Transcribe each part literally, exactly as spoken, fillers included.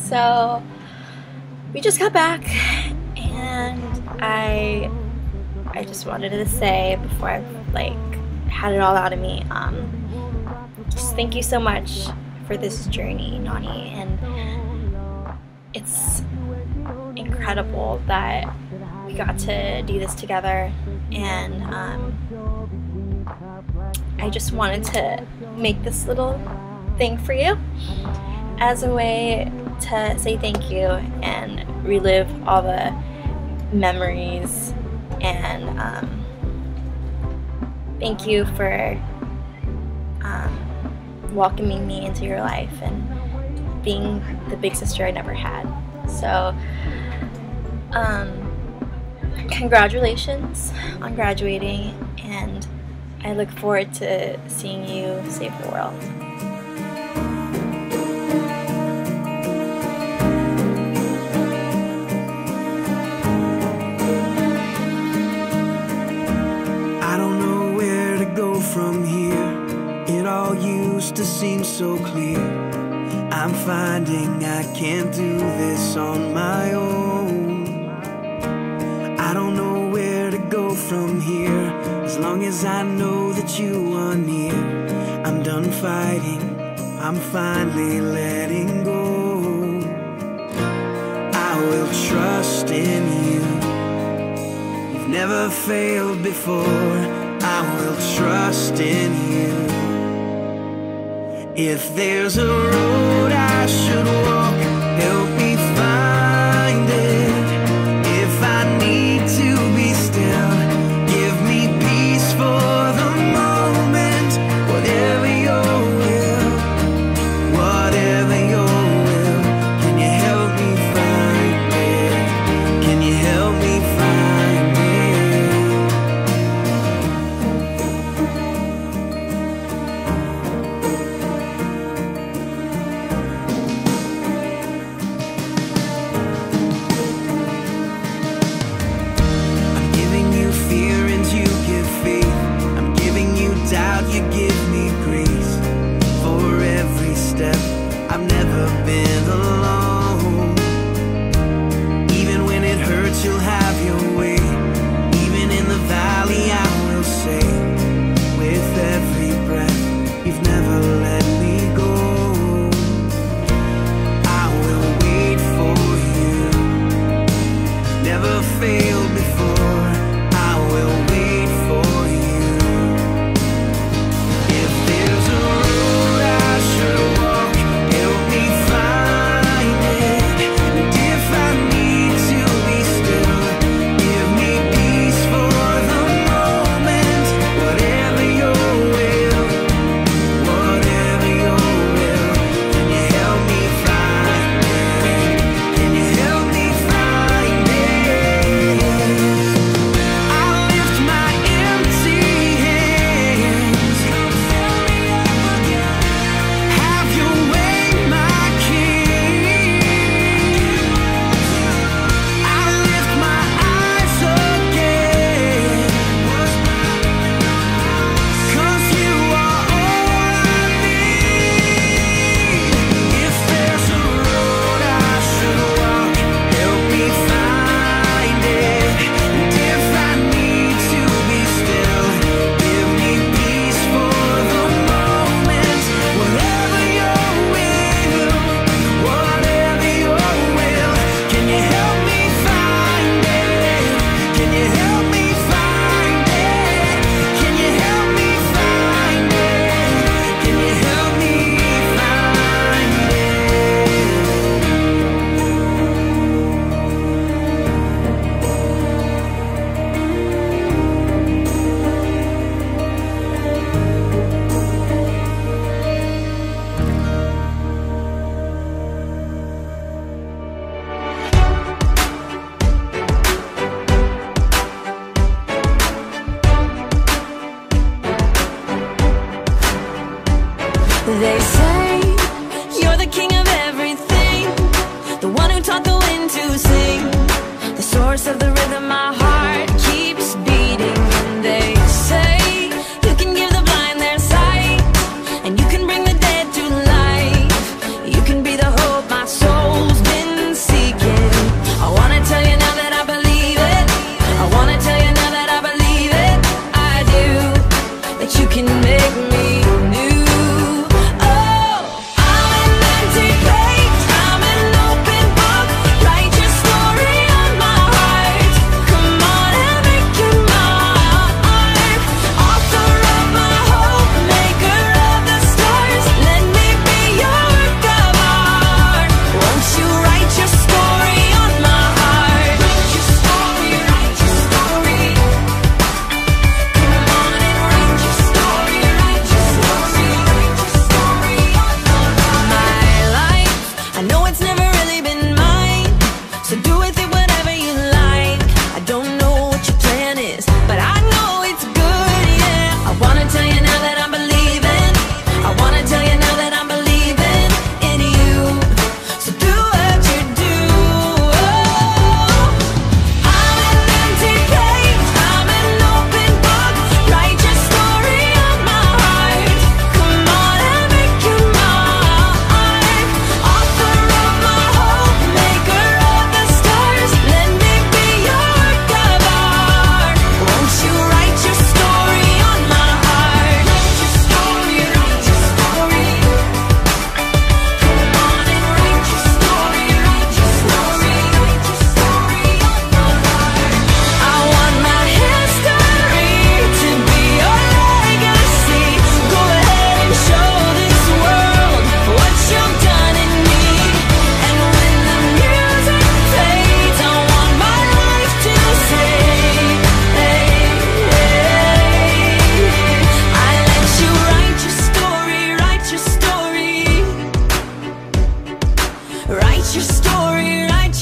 So we just got back, and I I just wanted to say before I like had it all out of me, um, just thank you so much for this journey, Nani, and it's incredible that we got to do this together, and um, I just wanted to make this little thing for you as a way to say thank you and relive all the memories, and um, thank you for um, welcoming me into your life and being the big sister I never had. So um, congratulations on graduating, and I look forward to seeing you save the world. From here, it all used to seem so clear. I'm finding I can't do this on my own. I don't know where to go from here, as long as I know that you are near. I'm done fighting, I'm finally letting go. I will trust in you, you've never failed before. I will trust in you. If there's a road I should walk, help me find it. If I need to be still, give me peace for the moment. Whatever your will, whatever your will, can you help me find it? Can you help me find it? They say you're the king of everything, the one who taught the wind to sing, the source of the rhythm my heart keeps beating. And they say you can give the blind their sight, and you can bring the dead to life. You can be the hope my soul's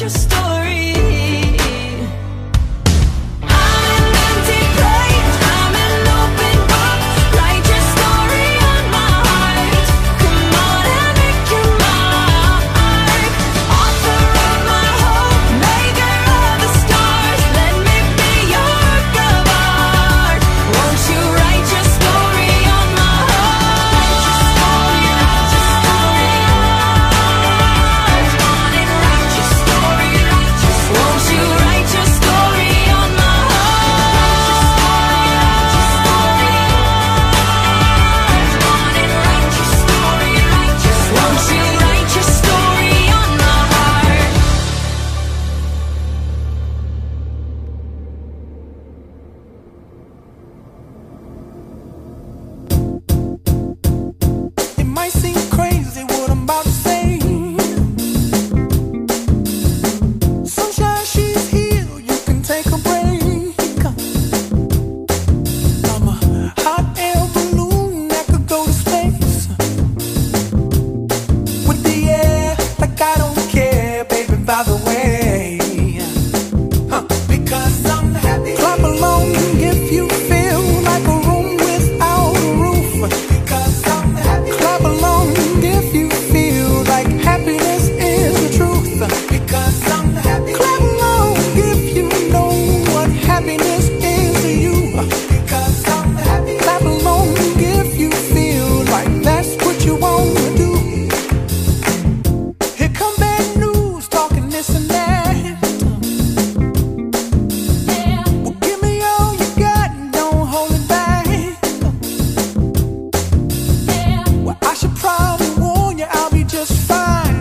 your story. I'm an empty plate, I'm an open book. Write your story on my heart. Come on and make your mark. Author of my hope, maker of the stars. Let me be your work of art. Won't you write your story on my heart? Write your story, write your story. On and write your story, write your story. Won't you write your story on my heart? On and write your story, write your story. Won't you write your story on my heart? It might seem crazy what I'm about to say. Sunshine, she's here, you can take a break. I'm a hot air balloon that could go to space. With the air, like I don't care, baby, by the way. Huh. Because I'm happy. Clap along if you feel like a room without a roof. Because I'm happy. Clap along if you feel like happiness is the truth. Because I'm happy. Clap along if you know what happiness is to you. Because I'm happy. Clap along if you feel like that's what you want to do. Here come bad news, talking this and that. Well, give me all you got and don't hold it back. Well, I should probably warn you, I'll be just fine.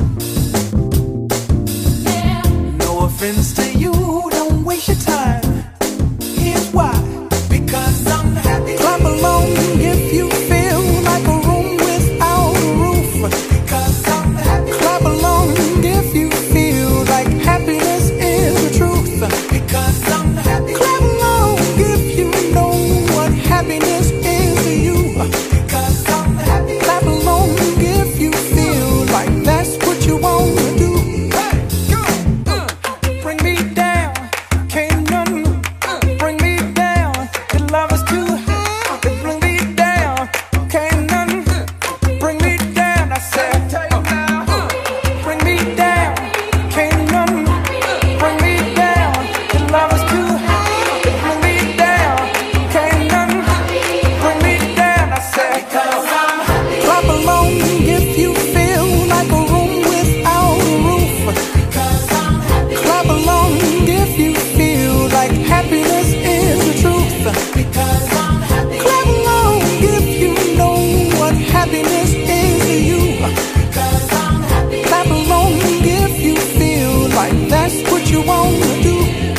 No offense to you, don't waste your time. Here's why. Because I'm happy. Clap along if you feel like a room without a roof. Because I'm happy. Clap along if you feel like happiness is the truth. Because I'm happy. Clap along if you know what happiness is to you. Because I'm happy. Clap along if you feel like that's what you want to do. Hey, go, uh, bring me down, can't none bring me down. Your love is too high, bring me down, can't none bring me down. I said, bring me down, can't none bring me down. Your love is too high, bring me down, can't none bring me down. I said, clap along if you feel like a room without a roof. Clap along if you feel like happiness is the truth. Clap along if you know what happiness is to you. Clap along if you feel like that's what you want to do.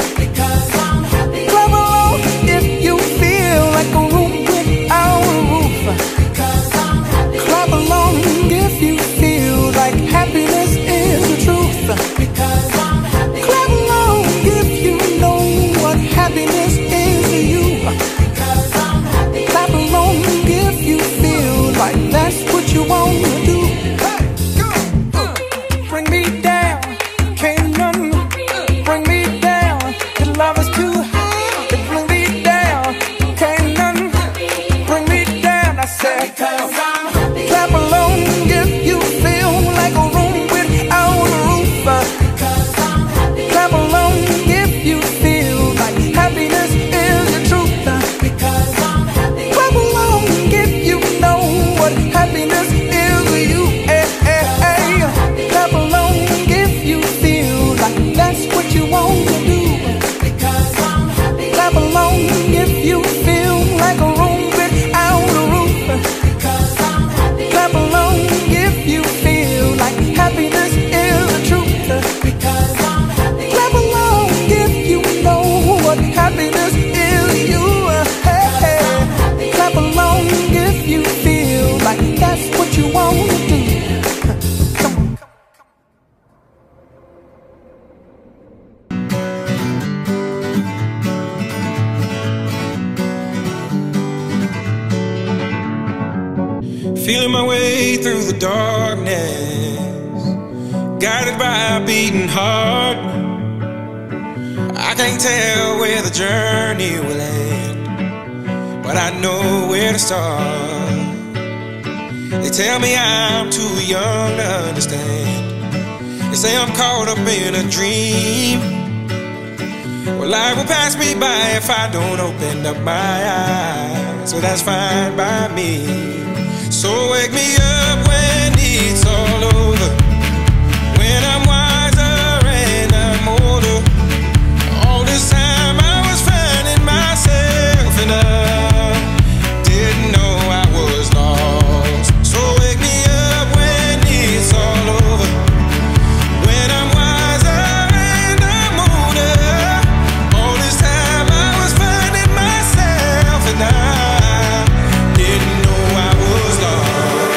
Clap along if you feel like a room without a roof. Clap along if you feel like happiness is the truth. Clap along if you know what happiness is to you. Clap along if you feel like that's what you want to do. Hey, go, uh, bring me down, can't none bring me down. Your love is too high, it bring me down, can't none bring me down. I said, clap along if you feel like a room without a roof. Clap along if you feel like happiness is the truth. Clap along if you know what happiness is to you. Eh, eh, eh. Clap along if you feel like that's what you want to do. Clap along if you feel like a room without a roof. Clap along if you feel like happiness is the truth. Clap along if you know what happiness is to you. Hey, hey. Clap along if you feel like that's what you want to do. Come on. Feeling my way through the darkness, guided by a beating heart. I can't tell where the journey will end, but I know where to start. They tell me I'm too young to understand. They say I'm caught up in a dream. Well, life will pass me by if I don't open up my eyes. So that's fine by me. So wake me up when it's all over, when I'm wiser and I'm older. All this time I was finding myself and I didn't know I was lost. So wake me up when it's all over, when I'm wiser and I'm older. All this time I was finding myself and I didn't know I was lost.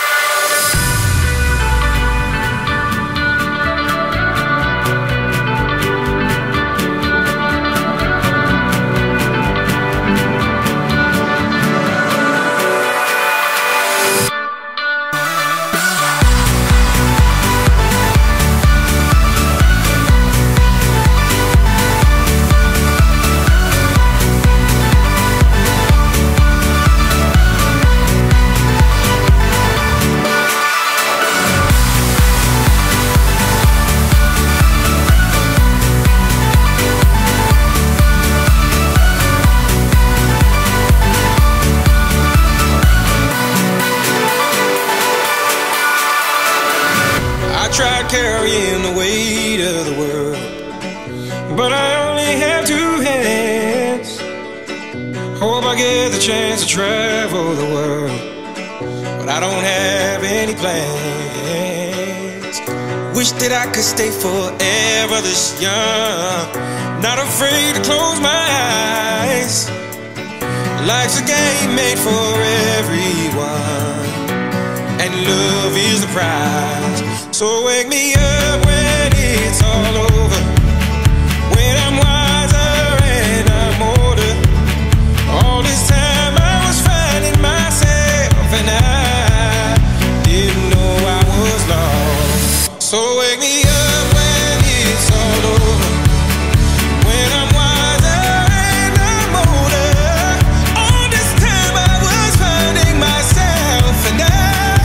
I tried carrying the weight of the world, but I only have two hands. Hope I get the chance to travel the world, but I don't have any plans. Wish that I could stay forever this young, not afraid to close my eyes. Life's a game made for everyone, and love is the prize. So wake me up when it's all over, when I'm wiser and I'm older. All this time I was finding myself and I didn't know I was lost. So wake me up when it's all over, when I'm wiser and I'm older. All this time I was finding myself and I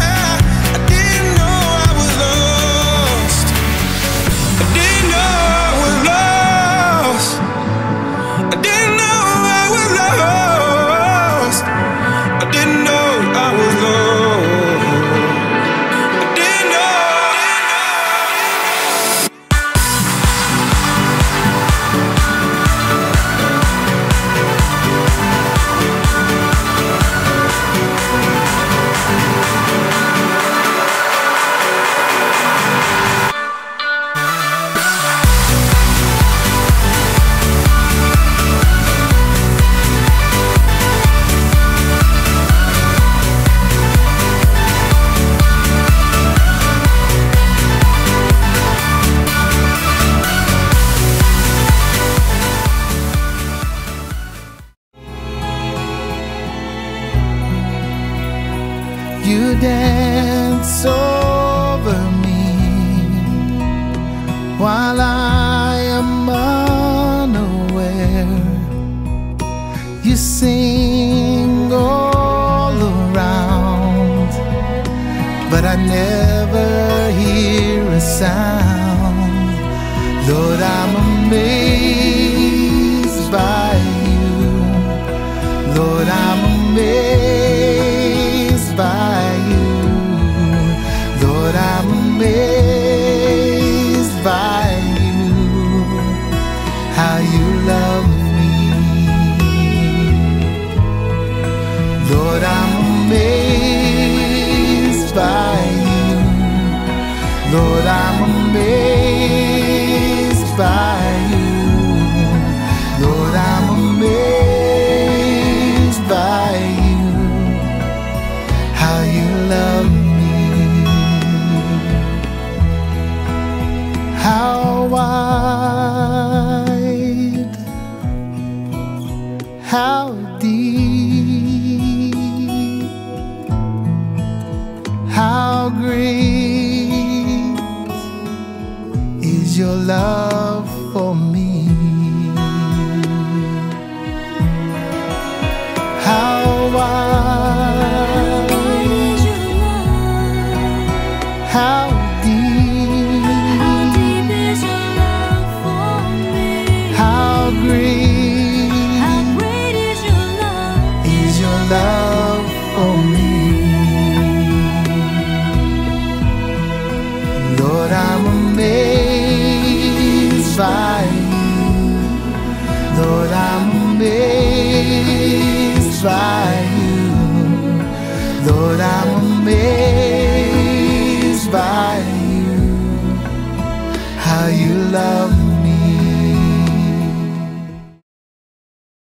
you dance over me while I am unaware. You sing all around, but I never hear a sound. Lord, I'm amazed by you. Lord, I'm amazed by you. Lord, I'm amazed by you, how you love me. Lord, I'm amazed by you. Lord, I'm amazed by you. Lord, I'm amazed by you, how you love me. How wide, how deep, how great is your love for me. How wide, how deep, How deep is your love for me? how great How great is your love? is your love for me. Lord, I'm amazed by you. Lord, I'm amazed by you. Lord, I'm amazed by you. How you love